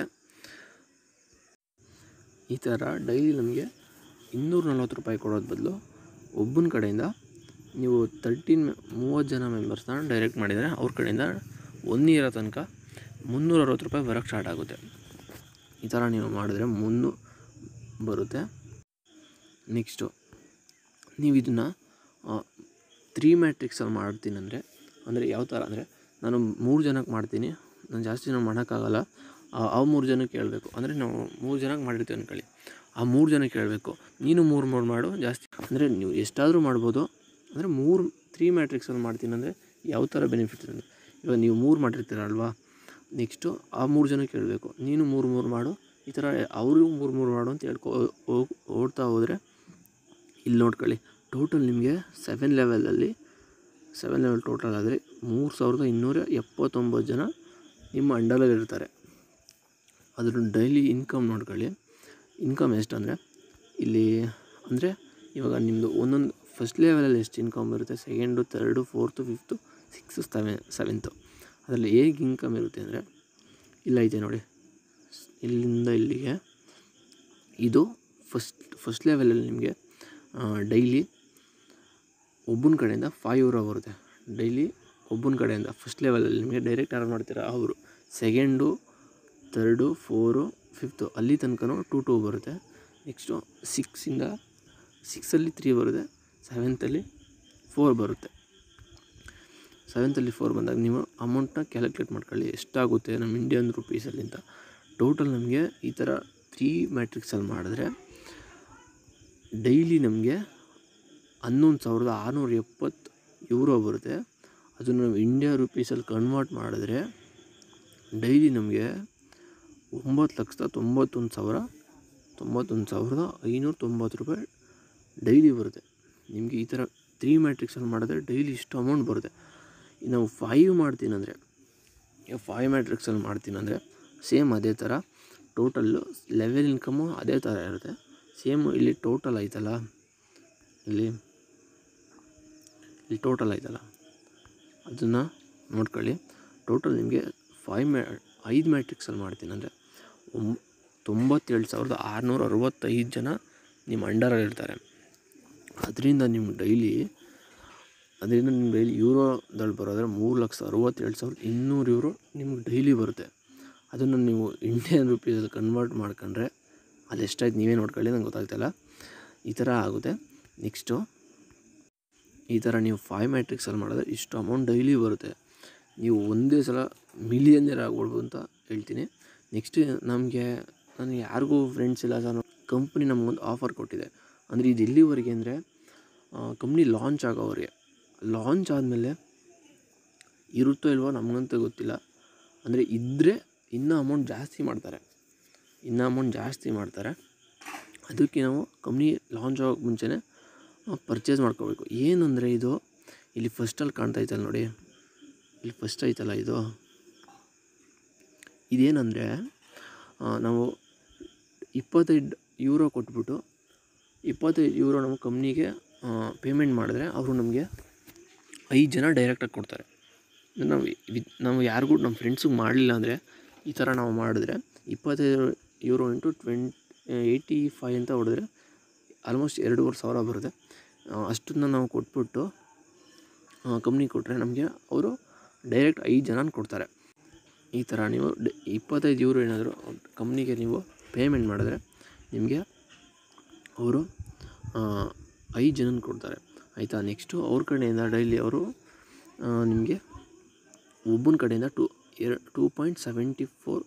ಈ ಥರ ಡೈಲಿ ನಮಗೆ 240 ರೂಪಾಯಿ ಕೊಡೋದು ಬದಲು ಒಬ್ಬನ ಕಡೆಯಿಂದ ನೀವು 30 ಜನ ಮೆಂಬರ್ಸ್ನ ಡೈರೆಕ್ಟ್ ಮಾಡಿದರೆ ಅವ್ರ ಕಡೆಯಿಂದ 1 ಇಯರ್ ತನಕ 360 ರೂಪಾಯಿ ಬರೋಕ್ಕೆ ಸ್ಟಾರ್ಟ್ ಆಗುತ್ತೆ. ಈ ಥರ ನೀವು ಮಾಡಿದ್ರೆ 300 ಬರುತ್ತೆ. ನೆಕ್ಸ್ಟು ನೀವು ಇದನ್ನು 3 ಮ್ಯಾಟ್ರಿಕ್ಸಲ್ಲಿ ಮಾಡ್ತೀನಿ ಅಂದರೆ ಯಾವ ಥರ ಅಂದರೆ ನಾನು 3 ಜನಕ್ಕೆ ಮಾಡ್ತೀನಿ, ನಾನು ಜಾಸ್ತಿ ಜನ ಮಾಡೋಕ್ಕಾಗಲ್ಲ. ಆ 3 ಜನಕ್ಕೆ ಹೇಳ್ಬೇಕು. ಅಂದರೆ ನಾವು 3 ಜನಕ್ಕೆ ಮಾಡಿರ್ತೀವಿ ಅಂದ್ಕೊಳ್ಳಿ, ಆ 3 ಜನಕ್ಕೆ ಹೇಳಬೇಕು ನೀನು 3 ಮಾಡು. ಜಾಸ್ತಿ ಅಂದರೆ ನೀವು ಎಷ್ಟಾದರೂ ಮಾಡ್ಬೋದು. ಅಂದರೆ 3 ಮ್ಯಾಟ್ರಿಕ್ಸಲ್ಲಿ ಮಾಡ್ತೀನಿ ಅಂದರೆ ಯಾವ ಥರ ಬೆನಿಫಿಟ್ಸ್ ಅಂದರೆ ಇವಾಗ ನೀವು 3 ಮಾಡಿರ್ತೀರಲ್ವಾ, ನೆಕ್ಸ್ಟು ಆ 3 ಜನಕ್ಕೆ ಹೇಳಬೇಕು ನೀನು 3 ಮಾಡು. ಈ ಥರ ಅವರು 3 ಮಾಡು ಅಂತ ಓಡ್ತಾ ಹೋದರೆ ಇಲ್ಲಿ ನೋಡ್ಕೊಳ್ಳಿ, ಟೋಟಲ್ ನಿಮಗೆ 7 ಲೆವೆಲ್ ಟೋಟಲ್ ಆದರೆ 3,279 ಜನ ನಿಮ್ಮ ಅಂಡರಲ್ಲಿ ಇರ್ತಾರೆ. ಅದ್ರ ಡೈಲಿ ಇನ್ಕಮ್ ನೋಡ್ಕೊಳ್ಳಿ. ಇನ್ಕಮ್ ಎಷ್ಟು ಅಂದರೆ ಇಲ್ಲಿ ಅಂದರೆ ಇವಾಗ ನಿಮ್ಮದು ಒಂದೊಂದು ಫಸ್ಟ್ ಲೆವೆಲಲ್ಲಿ ಎಷ್ಟು ಇನ್ಕಮ್ ಇರುತ್ತೆ, second, third, fourth, fifth, 6th, 7th ಅದರಲ್ಲಿ ಹೇಗೆ ಇನ್ಕಮ್ ಇರುತ್ತೆ ಅಂದರೆ ಇಲ್ಲೈತೆ ನೋಡಿ, ಇಲ್ಲಿಂದ ಇಲ್ಲಿಗೆ ಇದು ಫಸ್ಟ್ ಲೆವೆಲಲ್ಲಿ ನಿಮಗೆ ಡೈಲಿ ಒಬ್ಬನ ಕಡೆಯಿಂದ 5 ಯೂರೋ ಬರುತ್ತೆ. ಡೈಲಿ ಒಬ್ಬನ ಕಡೆಯಿಂದ ಫಸ್ಟ್ ಲೆವೆಲಲ್ಲಿ ನಿಮಗೆ ಡೈರೆಕ್ಟ್ ಯಾರು ಮಾಡ್ತೀರಾ ಅವರು. ಸೆಕೆಂಡು, ಥರ್ಡು, 4, 5 ಅಲ್ಲಿ ತನಕನೂ 2 ಬರುತ್ತೆ. ನೆಕ್ಸ್ಟು 6ಅಲ್ಲಿ 3 ಬರುತ್ತೆ, 7th 4 ಬರುತ್ತೆ. 7th 4 ಬಂದಾಗ ನೀವು ಅಮೌಂಟ್ನ ಕ್ಯಾಲ್ಕುಲೇಟ್ ಮಾಡ್ಕೊಳ್ಳಿ ಎಷ್ಟಾಗುತ್ತೆ ನಮ್ಮ ಇಂಡಿಯನ್ ರೂಪೀಸಲ್ಲಿ ಅಂತ. ಟೋಟಲ್ ನಮಗೆ ಈ ಥರ 3 ಮ್ಯಾಟ್ರಿಕ್ಸಲ್ಲಿ ಮಾಡಿದ್ರೆ ಡೈಲಿ ನಮಗೆ 11,670 ಯೂರೋ ಬರುತ್ತೆ. ಅದನ್ನು ನಾವು ಇಂಡಿಯಾ ರೂಪೀಸಲ್ಲಿ ಕನ್ವರ್ಟ್ ಮಾಡಿದ್ರೆ ಡೈಲಿ ನಮಗೆ 9,91,590 ರೂಪಾಯಿ ಡೈಲಿ ಬರುತ್ತೆ. ನಿಮಗೆ ಈ ಥರ 3 ಮ್ಯಾಟ್ರಿಕ್ಸಲ್ಲಿ ಮಾಡಿದ್ರೆ ಡೈಲಿ ಇಷ್ಟು ಅಮೌಂಟ್ ಬರುತ್ತೆ. ನಾವು 5 ಮ್ಯಾಟ್ರಿಕ್ಸಲ್ಲಿ ಮಾಡ್ತೀನಂದರೆ ಸೇಮ್ ಅದೇ ಥರ ಟೋಟಲ್ಲು ಲೆವೆಲ್ ಇನ್ಕಮ್ಮು ಅದೇ ಥರ ಇರುತ್ತೆ. ಸೇಮ್ ಇಲ್ಲಿ ಟೋಟಲ್ ಆಯ್ತಲ್ಲ, ಇಲ್ಲಿ ಟೋಟಲ್ ಆಯ್ತಲ್ಲ ಅದನ್ನು ನೋಡ್ಕೊಳ್ಳಿ. ಟೋಟಲ್ ನಿಮಗೆ 5 ಮ್ಯಾಟ್ರಿಕ್ಸಲ್ಲಿ ಮಾಡ್ತೀನಿ. ಅಂದರೆ 97,665 ಜನ ನಿಮ್ಮ ಅಂಡರಲ್ಲಿ ಇರ್ತಾರೆ. ಅದರಿಂದ ನಿಮ್ಗೆ ಡೈಲಿ ಯೂರೋದಲ್ಲಿ ಬರೋದ್ರೆ 3,67,200 ಯೂರೋ ನಿಮ್ಗೆ ಡೈಲಿ ಬರುತ್ತೆ. ಅದನ್ನು ನೀವು ಇಂಡಿಯನ್ ರುಪೀಸಲ್ಲಿ ಕನ್ವರ್ಟ್ ಮಾಡ್ಕೊಂಡ್ರೆ ಅಲ್ಲಿ ಎಷ್ಟಾಯ್ತು ನೀವೇ ನೋಡ್ಕೊಳ್ಳಿ, ನಂಗೆ ಗೊತ್ತಾಗ್ತಾಯಿಲ್ಲ. ಈ ಥರ ಆಗುತ್ತೆ. ನೆಕ್ಸ್ಟು ಈ ಥರ ನೀವು 5 ಮ್ಯಾಟ್ರಿಕ್ಸಲ್ಲಿ ಮಾಡಿದ್ರೆ ಇಷ್ಟು ಅಮೌಂಟ್ ಡೈಲಿ ಬರುತ್ತೆ. ನೀವು ಒಂದೇ ಸಲ ಮಿಲಿಯನ್ನೇರ್ ಆಗ್ಬೋದು ಅಂತ ಹೇಳ್ತೀನಿ. ನೆಕ್ಸ್ಟ್ ನನಗೆ ಯಾರಿಗೂ ಫ್ರೆಂಡ್ಸ್ ಇಲ್ಲ ಸರ್, ಕಂಪ್ನಿ ನಮಗೊಂದು ಆಫರ್ ಕೊಟ್ಟಿದೆ. ಅಂದರೆ ಇದು ಎಲ್ಲಿವರೆಗೆ ಅಂದರೆ ಕಂಪ್ನಿ ಲಾಂಚ್ ಆಗೋವರೆಗೆ. ಲಾಂಚ್ ಆದಮೇಲೆ ಇರುತ್ತೋ ಇಲ್ವೋ ನಮಗಂತೂ ಗೊತ್ತಿಲ್ಲ. ಅಂದರೆ ಇದ್ದರೆ ಇನ್ನೂ ಅಮೌಂಟ್ ಜಾಸ್ತಿ ಮಾಡ್ತಾರೆ. ಅದಕ್ಕೆ ನಾವು ಕಂಪ್ನಿ ಲಾಂಚ್ ಆಗೋಕ್ಕೆ ಮುಂಚೆನೇ ಪರ್ಚೇಸ್ ಮಾಡ್ಕೋಬೇಕು. ಏನಂದರೆ ಇದು ಇಲ್ಲಿ ಫಸ್ಟಲ್ಲಿ ಕಾಣ್ತಾ ಐತಲ್ಲ ನೋಡಿ, ಇಲ್ಲಿ ಫಸ್ಟ್ ಐತಲ್ಲ ಇದೇನೆಂದರೆ ನಾವು 25 ಯೂರೋ ಕೊಟ್ಬಿಟ್ಟು 25 ಯೂರೋ ನಮ್ಮ ಕಂಪ್ನಿಗೆ ಪೇಮೆಂಟ್ ಮಾಡಿದ್ರೆ ಅವರು ನಮಗೆ 5 ಜನ ಡೈರೆಕ್ಟಾಗಿ ಕೊಡ್ತಾರೆ. ನಾವು ಯಾರಿಗೂ ನಮ್ಮ ಫ್ರೆಂಡ್ಸಿಗೆ ಮಾಡಲಿಲ್ಲ ಅಂದರೆ ಈ ಥರ ನಾವು ಮಾಡಿದ್ರೆ 25 ಯೂರೋ ಇಂಟು 85 ಅಂತ ಹೊಡೆದ್ರೆ ಆಲ್ಮೋಸ್ಟ್ 2,500 ಬರುತ್ತೆ. ಅಷ್ಟನ್ನು ನಾವು ಕೊಟ್ಬಿಟ್ಟು ಕಂಪ್ನಿಗೆ ಕೊಟ್ಟರೆ ನಮಗೆ ಅವರು ಡೈರೆಕ್ಟ್ 5 ಜನ ಕೊಡ್ತಾರೆ. ಈ ಥರ ನೀವು 25 ಯೂರೋ ಏನಾದರೂ ಕಂಪ್ನಿಗೆ ನೀವು ಪೇಮೆಂಟ್ ಮಾಡಿದ್ರೆ ನಿಮಗೆ ಅವರು 5 ಜನ ಕೊಡ್ತಾರೆ, ಆಯಿತಾ. ನೆಕ್ಸ್ಟು ಅವ್ರ ಕಡೆಯಿಂದ ಡೈಲಿ ಅವರು ನಿಮಗೆ ಒಬ್ಬನ ಕಡೆಯಿಂದ 2.74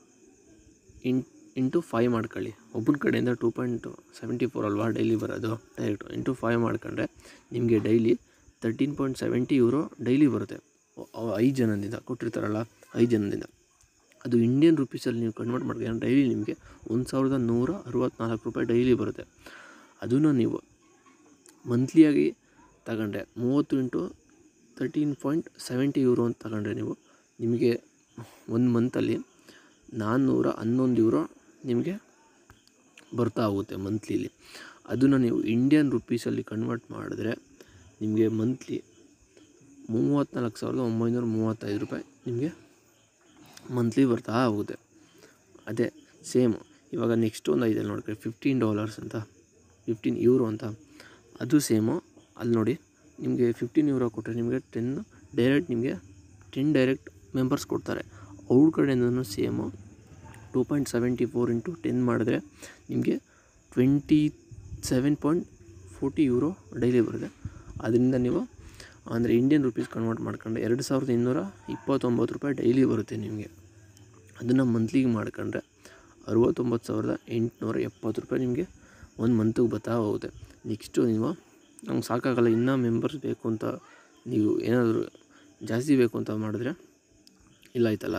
ಇಂಟು 5 ಮಾಡ್ಕೊಳ್ಳಿ. ಒಬ್ಬನ ಕಡೆಯಿಂದ 2.74 ಅಲ್ವಾ ಡೈಲಿ ಬರೋದು, ಡೈರೆಕ್ಟು ಇಂಟು 5 ಮಾಡ್ಕೊಂಡ್ರೆ ನಿಮಗೆ ಡೈಲಿ 13.70 ಯೂರೋ ಡೈಲಿ ಬರುತ್ತೆ. 5 ಜನದಿಂದ ಕೊಟ್ಟಿರ್ತಾರಲ್ಲ, 5 ಜನದಿಂದ. ಅದು ಇಂಡಿಯನ್ ರುಪೀಸಲ್ಲಿ ನೀವು ಕನ್ವರ್ಟ್ ಮಾಡ್ಕೊಂಡು ಡೈಲಿ ನಿಮಗೆ 1,164 ರೂಪಾಯಿ ಡೈಲಿ ಬರುತ್ತೆ. ಅದನ್ನು ನೀವು ಮಂತ್ಲಿಯಾಗಿ ತಗೊಂಡ್ರೆ 30 ಇಂಟು 13.70 ಯೂರೋ ಅಂತ ತಗೊಂಡ್ರೆ ನಿಮಗೆ ಒಂದು ಮಂತಲ್ಲಿ 411 ಯೂರೋ ನಿಮಗೆ ಬರ್ತಾ ಹೋಗುತ್ತೆ ಮಂತ್ಲಿಲಿ. ಅದನ್ನು ನೀವು ಇಂಡಿಯನ್ ರುಪೀಸಲ್ಲಿ ಕನ್ವರ್ಟ್ ಮಾಡಿದ್ರೆ ನಿಮಗೆ ಮಂತ್ಲಿ 34,935 ರೂಪಾಯಿ ನಿಮಗೆ ಮಂತ್ಲಿ ಬರ್ತಾ ಹೋಗುತ್ತೆ. ಅದೇ ಸೇಮು ಇವಾಗ ನೆಕ್ಸ್ಟ್ ಒಂದು ಐದಲ್ಲಿ ನೋಡ್ಕೊಳ್ಳಿ, $15 ಅಂತ, 15 ಯೂರೋ ಅಂತ. ಅದು ಸೇಮು ಅಲ್ಲಿ ನೋಡಿ, ನಿಮಗೆ 15 ಯೂರೋ ಕೊಟ್ಟರೆ ನಿಮಗೆ 10 ಡೈರೆಕ್ಟ್ ಮೆಂಬರ್ಸ್ ಕೊಡ್ತಾರೆ. ಅವ್ರ ಕಡೆಯಿಂದನೂ ಸೇಮು 2.74 ಇಂಟು 10 ಮಾಡಿದ್ರೆ ನಿಮಗೆ 27.40 ಯೂರೋ ಡೈಲಿ ಬರುತ್ತೆ. ಅದರಿಂದ ನೀವು ಅಂದರೆ ಇಂಡಿಯನ್ ರುಪೀಸ್ ಕನ್ವರ್ಟ್ ಮಾಡ್ಕೊಂಡ್ರೆ 2,229 ರೂಪಾಯಿ ಡೈಲಿ ಬರುತ್ತೆ ನಿಮಗೆ. ಅದನ್ನು ಮಂತ್ಲಿಗೆ ಮಾಡ್ಕೊಂಡ್ರೆ 69,870 ರೂಪಾಯಿ ನಿಮಗೆ ಒಂದು ಮಂತಿಗೆ ಬರ್ತಾ ಹೋಗುತ್ತೆ. ನೆಕ್ಸ್ಟು ನಮ್ಗೆ ಸಾಕಾಗಲ್ಲ, ಇನ್ನೂ ಮೆಂಬರ್ಸ್ ಬೇಕು ಅಂತ ನೀವು ಏನಾದರೂ ಜಾಸ್ತಿ ಬೇಕು ಅಂತ ಮಾಡಿದ್ರೆ ಇಲ್ಲ ಆಯ್ತಲ್ಲ,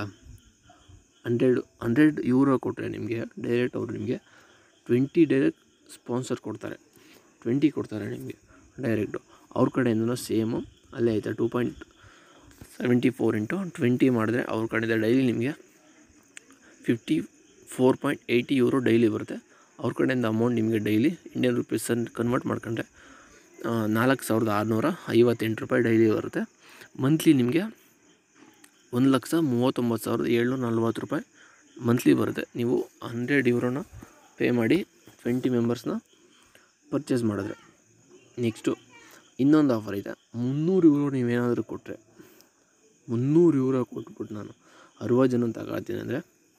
100 ಯೂರೋ ಕೊಟ್ಟರೆ ನಿಮಗೆ ಡೈರೆಕ್ಟ್ ಅವರು ನಿಮಗೆ 20 ಡೈರೆಕ್ಟ್ ಸ್ಪಾನ್ಸರ್ ಕೊಡ್ತಾರೆ, 20 ಕೊಡ್ತಾರೆ ನಿಮಗೆ ಡೈರೆಕ್ಟು. ಅವ್ರ ಕಡೆಯಿಂದನೂ ಸೇಮು ಅಲ್ಲೇ ಆಯಿತಾ, 2.74 ಇಂಟು 20 ಮಾಡಿದ್ರೆ ಅವ್ರ ಕಡೆಯಿಂದ ಡೈಲಿ ನಿಮಗೆ 54.80 ಯೂರೋ ಡೈಲಿ ಬರುತ್ತೆ. ಅವ್ರ ಕಡೆಯಿಂದ ಅಮೌಂಟ್ ನಿಮಗೆ ಡೈಲಿ ಇಂಡಿಯನ್ ರುಪೀಸನ್ನು ಕನ್ವರ್ಟ್ ಮಾಡ್ಕೊಂಡ್ರೆ 4,658 ರೂಪಾಯಿ ಡೈಲಿ ಬರುತ್ತೆ. ಮಂತ್ಲಿ ನಿಮಗೆ 1,39,740 ರೂಪಾಯಿ ಮಂತ್ಲಿ ಬರುತ್ತೆ. ನೀವು 100 ಯೂರೋನ ಪೇ ಮಾಡಿ 20 ಮೆಂಬರ್ಸ್ನ ಪರ್ಚೇಸ್ ಮಾಡಿದ್ರೆ. ನೆಕ್ಸ್ಟು ಇನ್ನೊಂದು ಆಫರ್ ಇದೆ, 300 ಯೂರೋ ನೀವೇನಾದರೂ ಕೊಟ್ಟರೆ, 300 ಯೂರೋ ಕೊಟ್ಬಿಟ್ಟು ನಾನು 60 ಜನ ತಗೊಳ್ತೀನಿ ಅಂದರೆ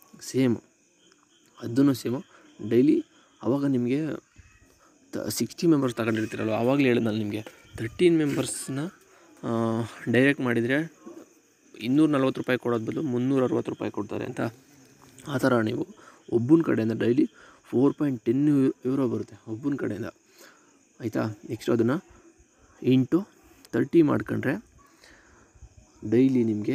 ಅದನ್ನು ಸೇಮು ಡೈಲಿ. ಆವಾಗ ನಿಮಗೆ 60 ಮೆಂಬರ್ಸ್ ತಗೊಂಡಿರ್ತೀರಲ್ವ, ಆವಾಗಲೇ ಹೇಳಿದ್ನಲ್ಲ ನಿಮಗೆ 13 ಮೆಂಬರ್ಸ್ನ ಡೈರೆಕ್ಟ್ ಮಾಡಿದರೆ 240 ರೂಪಾಯಿ ಕೊಡೋದು ಬದಲು 360 ರೂಪಾಯಿ ಕೊಡ್ತಾರೆ ಅಂತ. ಆ ಥರ ನೀವು ಒಬ್ಬನ ಕಡೆಯಿಂದ ಡೈಲಿ 4.10 ಯೂರೋ ಬರುತ್ತೆ ಒಬ್ಬನ ಕಡೆಯಿಂದ, ಆಯಿತಾ. ನೆಕ್ಸ್ಟ್ ಅದನ್ನು ಇಂಟು 30 ಮಾಡ್ಕೊಂಡ್ರೆ ಡೈಲಿ ನಿಮಗೆ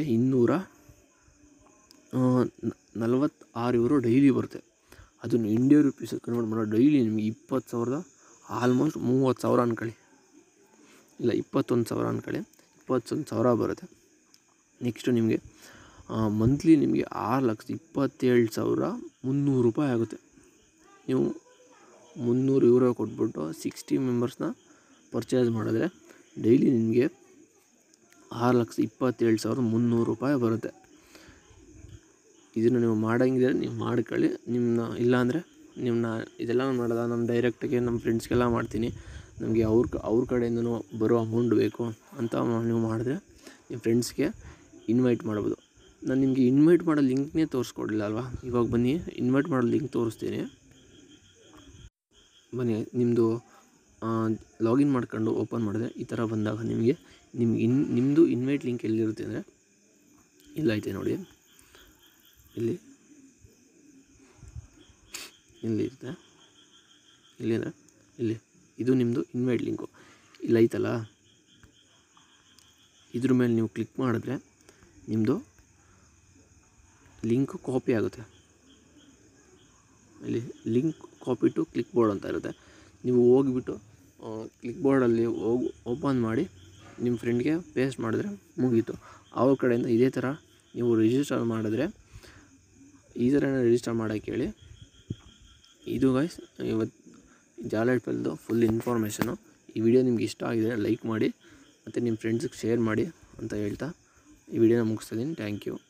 246 ಯೂರೋ ಡೈಲಿ ಬರುತ್ತೆ. ಅದನ್ನು ಇಂಡಿಯನ್ ರುಪೀಸಿಗೆ ಕನ್ವರ್ಟ್ ಮಾಡೋ ಡೈಲಿ ನಿಮಗೆ 20,000, ಆಲ್ಮೋಸ್ಟ್ 30,000 ಅಂದ್ಕೊಳ್ಳಿ, ಇಲ್ಲ 21,000 ಅಂದ್ಕೊಳ್ಳಿ, 21,000 ಬರುತ್ತೆ. ನೆಕ್ಸ್ಟು ನಿಮಗೆ ಮಂತ್ಲಿ ನಿಮಗೆ 6,27,300 ರೂಪಾಯಿ ಆಗುತ್ತೆ. ನೀವು 300 ಕೊಟ್ಬಿಟ್ಟು 60 ಮೆಂಬರ್ಸ್ನ ಪರ್ಚೇಸ್ ಮಾಡಿದ್ರೆ ಡೈಲಿ ನಿಮಗೆ 6,27,300 ರೂಪಾಯಿ ಬರುತ್ತೆ. ಇದನ್ನು ನೀವು ಮಾಡೋಂಗಿದ್ರೆ ನೀವು ಮಾಡ್ಕೊಳ್ಳಿ. ಇಲ್ಲಾಂದರೆ ನಿಮ್ಮನ್ನ ಇದೆಲ್ಲ ಮಾಡೋದ ನಮ್ಮ ಡೈರೆಕ್ಟಾಗಿ ನಮ್ಮ ಫ್ರೆಂಡ್ಸ್ಗೆಲ್ಲ ಮಾಡ್ತೀನಿ, ನಮಗೆ ಅವ್ರ ಕಡೆಯಿಂದನೂ ಬರೋ ಅಮೌಂಟ್ ಬೇಕು ಅಂತ ನೀವು ಮಾಡಿದ್ರೆ ನಿಮ್ಮ ಫ್ರೆಂಡ್ಸ್ಗೆ ಇನ್ವೈಟ್ ಮಾಡ್ಬೋದು. ನಾನು ನಿಮಗೆ ಇನ್ವೈಟ್ ಮಾಡೋ ಲಿಂಕ್ನೇ ತೋರಿಸ್ಕೊಡ್ಲಿಲ್ಲ ಅಲ್ವಾ, ಇವಾಗ ಬನ್ನಿ ಇನ್ವೈಟ್ ಮಾಡೋ ಲಿಂಕ್ ತೋರಿಸ್ತೀನಿ. ಬನ್ನಿ, ನಿಮ್ಮದು ಲಾಗಿನ್ ಮಾಡ್ಕೊಂಡು ಓಪನ್ ಮಾಡಿದ್ರೆ ಈ ಥರ ಬಂದಾಗ ನಿಮ್ಮದು ಇನ್ವೈಟ್ ಲಿಂಕ್ ಎಲ್ಲಿರುತ್ತೆ ಅಂದರೆ ಇಲ್ಲೈತೆ ನೋಡಿ, ಇಲ್ಲಿರುತ್ತೆ. ಇಲ್ಲಿ ಅಂದರೆ ಇದು ನಿಮ್ಮದು ಇನ್ವೈಟ್ ಲಿಂಕು ಇಲ್ಲೈತಲ್ಲ, ಇದ್ರ ಮೇಲೆ ನೀವು ಕ್ಲಿಕ್ ಮಾಡಿದ್ರೆ ನಿಮ್ಮದು ಲಿಂಕ್ ಕಾಪಿ ಆಗುತ್ತೆ. ಇಲ್ಲಿ link copy to clipboard ಅಂತ ಇರುತ್ತೆ. ನೀವು ಹೋಗಿಬಿಟ್ಟು ಕ್ಲಿಕ್ ಬೋರ್ಡಲ್ಲಿ ಓಪನ್ ಮಾಡಿ ನಿಮ್ಮ ಫ್ರೆಂಡ್ಗೆ ಪೇಸ್ಟ್ ಮಾಡಿದ್ರೆ ಮುಗೀತು. ಅವ್ರ ಕಡೆಯಿಂದ ಇದೇ ಥರ ನೀವು ರಿಜಿಸ್ಟರ್ ಮಾಡಿದ್ರೆ ಈ ಥರನೇ ರಿಜಿಸ್ಟರ್ ಮಾಡೋಕ್ಕೆ ಹೇಳಿ. ಇದು ಗೈಸ್ ಇವತ್ತು ಜಾಲಹಳ್ಳಿದು ಫುಲ್ ಇನ್ಫಾರ್ಮೇಷನು. ಈ ವಿಡಿಯೋ ನಿಮ್ಗೆ ಇಷ್ಟ ಆಗಿದೆ ಲೈಕ್ ಮಾಡಿ ಮತ್ತು ನಿಮ್ಮ ಫ್ರೆಂಡ್ಸಿಗೆ ಶೇರ್ ಮಾಡಿ ಅಂತ ಹೇಳ್ತಾ ಈ ವಿಡಿಯೋನ ಮುಗಿಸ್ತಿದ್ದೀನಿ. Thank you.